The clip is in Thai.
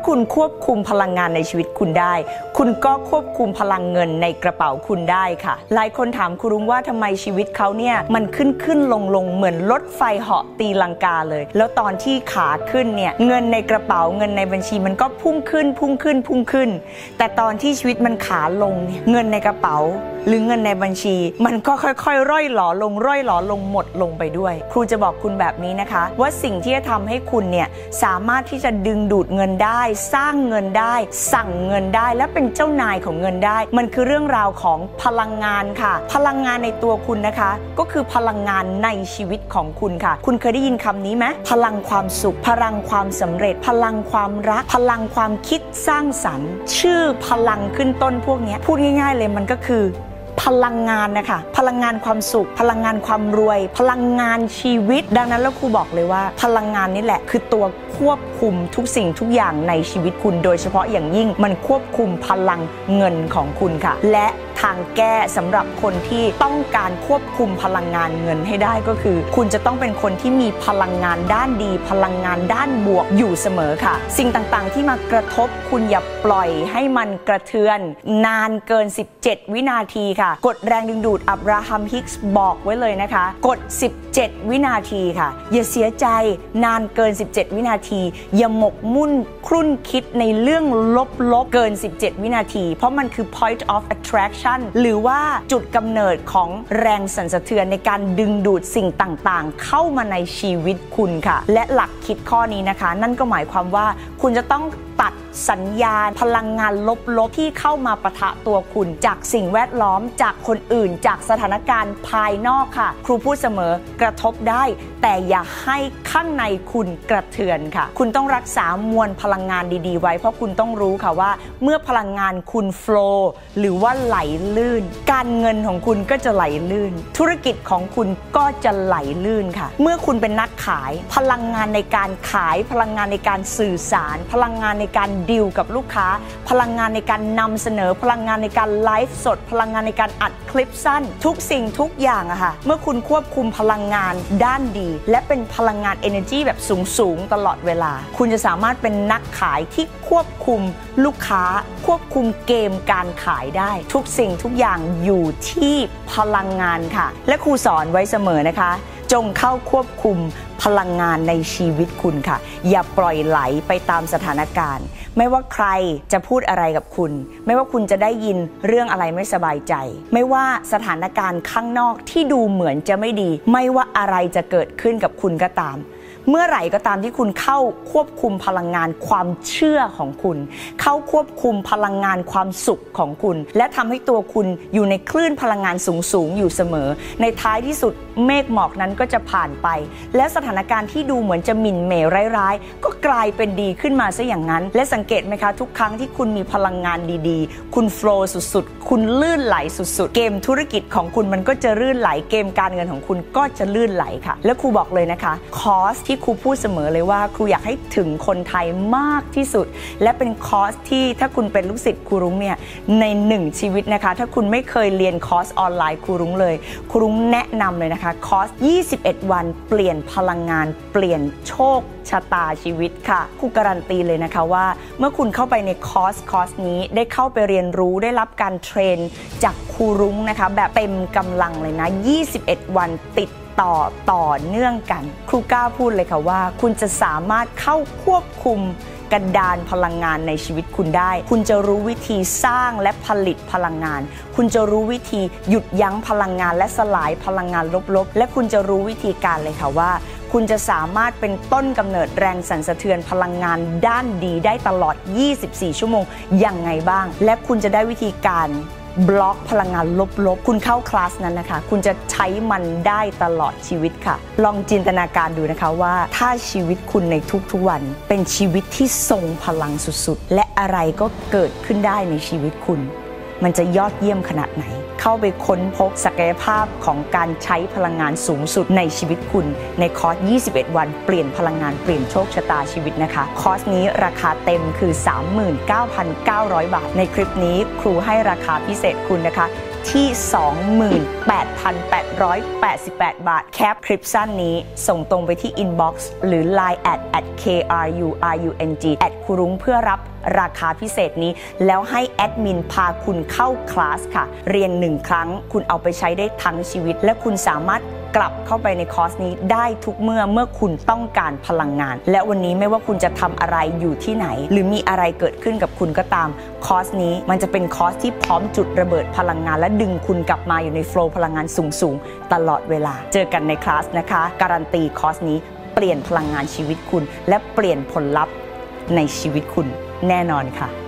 คุณควบคุมพลังงานในชีวิตคุณได้คุณก็ควบคุมพลังเงินในกระเป๋าคุณได้ค่ะหลายคนถามครูรุ้งว่าทำไมชีวิตเขาเนี่ยมันขึ้นลงเหมือนรถไฟเหาะตีลังกาเลยแล้วตอนที่ขาขึ้นเนี่ยเงินในกระเป๋าเงินในบัญชีมันก็พุ่งขึ้นแต่ตอนที่ชีวิตมันขาลงเนี่ยเงินในกระเป๋าหรือเงินในบัญชีมันก็ค่อยๆร่อยหลอลงหมดลงไปด้วยครูจะบอกคุณแบบนี้นะคะว่าสิ่งที่จะทำให้คุณเนี่ยสามารถที่จะดึงดูดเงินได้สร้างเงินได้สั่งเงินได้และเป็นเจ้านายของเงินได้มันคือเรื่องราวของพลังงานค่ะพลังงานในตัวคุณนะคะก็คือพลังงานในชีวิตของคุณค่ะคุณเคยได้ยินคำนี้ไหมพลังความสุขพลังความสำเร็จพลังความรักพลังความคิดสร้างสรรค์ชื่อพลังขึ้นต้นพวกนี้พูดง่ายๆเลยมันก็คือพลังงานนะคะพลังงานความสุขพลังงานความรวยพลังงานชีวิตดังนั้นแล้วครูบอกเลยว่าพลังงานนี่แหละคือตัวควบคุมทุกสิ่งทุกอย่างในชีวิตคุณโดยเฉพาะอย่างยิ่งมันควบคุมพลังเงินของคุณค่ะและทางแก้สำหรับคนที่ต้องการควบคุมพลังงานเงินให้ได้ก็คือคุณจะต้องเป็นคนที่มีพลังงานด้านดีพลังงานด้านบวกอยู่เสมอค่ะสิ่งต่างๆที่มากระทบคุณอย่าปล่อยให้มันกระเทือนนานเกิน17วินาทีค่ะกฎแรงดึงดูดอับราฮัมฮิกส์บอกไว้เลยนะคะกฎ17วินาทีค่ะอย่าเสียใจนานเกิน17วินาทีอย่าหมกมุ่นครุ่นคิดในเรื่องลบๆเกิน17วินาทีเพราะมันคือ point of attraction หรือว่าจุดกำเนิดของแรงสั่นสะเทือนในการดึงดูดสิ่งต่างๆเข้ามาในชีวิตคุณค่ะและหลักคิดข้อนี้นะคะนั่นก็หมายความว่าคุณจะต้องตัดสัญญาณพลังงานลบๆที่เข้ามาปะทะตัวคุณจากสิ่งแวดล้อมจากคนอื่นจากสถานการณ์ภายนอกค่ะครูพูดเสมอกระทบได้แต่อย่าให้ข้างในคุณกระเทือนค่ะคุณต้องรักษามวลพลังงานดีๆไว้เพราะคุณต้องรู้ค่ะว่าเมื่อพลังงานคุณโฟลว์หรือว่าไหลลื่นการเงินของคุณก็จะไหลลื่นธุรกิจของคุณก็จะไหลลื่นค่ะเมื่อคุณเป็นนักขายพลังงานในการขายพลังงานในการสื่อสารพลังงานในการดีลกับลูกค้าพลังงานในการนำเสนอพลังงานในการไลฟ์สดพลังงานในการอัดคลิปสั้นทุกสิ่งทุกอย่างอะค่ะเมื่อคุณควบคุมพลังงานด้านดีและเป็นพลังงาน energy แบบสูงตลอดเวลาคุณจะสามารถเป็นนักขายที่ควบคุมลูกค้าควบคุมเกมการขายได้ทุกสิ่งทุกอย่างอยู่ที่พลังงานค่ะและครูสอนไว้เสมอนะคะจงเข้าควบคุมพลังงานในชีวิตคุณค่ะอย่าปล่อยไหลไปตามสถานการณ์ไม่ว่าใครจะพูดอะไรกับคุณไม่ว่าคุณจะได้ยินเรื่องอะไรไม่สบายใจไม่ว่าสถานการณ์ข้างนอกที่ดูเหมือนจะไม่ดีไม่ว่าอะไรจะเกิดขึ้นกับคุณก็ตามเมื่อไหร่ก็ตามที่คุณเข้าควบคุมพลังงานความเชื่อของคุณเข้าควบคุมพลังงานความสุขของคุณและทำให้ตัวคุณอยู่ในคลื่นพลังงานสูงอยู่เสมอในท้ายที่สุดเมฆหมอกนั้นก็จะผ่านไปและสถานการณ์ที่ดูเหมือนจะหมิ่นเหม่ร้ายๆก็กลายเป็นดีขึ้นมาซะอย่างนั้นและสังเกตไหมคะทุกครั้งที่คุณมีพลังงานดีๆคุณโฟลว์สุดๆคุณลื่นไหลสุดๆเกมธุรกิจของคุณมันก็จะลื่นไหลเกมการเงินของคุณก็จะลื่นไหลค่ะและครูบอกเลยนะคะคอร์สที่ครูพูดเสมอเลยว่าครูอยากให้ถึงคนไทยมากที่สุดและเป็นคอร์สที่ถ้าคุณเป็นลูกศิษย์ครูรุ้งเนี่ยใน1ชีวิตนะคะถ้าคุณไม่เคยเรียนคอร์สออนไลน์ครูรุ้งเลยครูรุ้งแนะนำเลยนะคะคอร์ส21วันเปลี่ยนพลังงานเปลี่ยนโชคชะตาชีวิตค่ะครูการันตีเลยนะคะว่าเมื่อคุณเข้าไปในคอร์สนี้ได้เข้าไปเรียนรู้ได้รับการเทรนจากครูรุ้งนะคะแบบเต็มกำลังเลยนะ21วันติดต่อเนื่องกันครูกล้าพูดเลยค่ะว่าคุณจะสามารถเข้าควบคุมกันดารพลังงานในชีวิตคุณได้คุณจะรู้วิธีสร้างและผลิตพลังงานคุณจะรู้วิธีหยุดยั้งพลังงานและสลายพลังงานลบๆและคุณจะรู้วิธีการเลยค่ะว่าคุณจะสามารถเป็นต้นกำเนิดแรงสั่นสะเทือนพลังงานด้านดีได้ตลอด24ชั่วโมงยังไงบ้างและคุณจะได้วิธีการบล็อกพลังงานลบๆคุณเข้าคลาสนั้นนะคะคุณจะใช้มันได้ตลอดชีวิตค่ะลองจินตนาการดูนะคะว่าถ้าชีวิตคุณในทุกๆวันเป็นชีวิตที่ทรงพลังสุดๆและอะไรก็เกิดขึ้นได้ในชีวิตคุณมันจะยอดเยี่ยมขนาดไหนเข้าไปค้นพบศักยภาพของการใช้พลังงานสูงสุดในชีวิตคุณในคอร์ส21วันเปลี่ยนพลังงานเปลี่ยนโชคชะตาชีวิตนะคะคอร์สนี้ราคาเต็มคือ 39,900 บาทในคลิปนี้ครูให้ราคาพิเศษคุณนะคะที่ 28,888 บาทแคปคลิปสั้นนี้ส่งตรงไปที่ inbox หรือ line @krurung ครูรุ้งเพื่อรับราคาพิเศษนี้แล้วให้แอดมินพาคุณเข้าคลาสค่ะเรียน1 ครั้งคุณเอาไปใช้ได้ทั้งชีวิตและคุณสามารถกลับเข้าไปในคอร์สนี้ได้ทุกเมื่อคุณต้องการพลังงานและวันนี้ไม่ว่าคุณจะทำอะไรอยู่ที่ไหนหรือมีอะไรเกิดขึ้นกับคุณก็ตามคอร์สนี้มันจะเป็นคอร์สที่พร้อมจุดระเบิดพลังงานและดึงคุณกลับมาอยู่ในโฟลว์พลังงานสูงตลอดเวลาเจอกันในคลาสนะคะการันตีคอร์สนี้เปลี่ยนพลังงานชีวิตคุณและเปลี่ยนผลลัพธ์ในชีวิตคุณแน่นอนค่ะ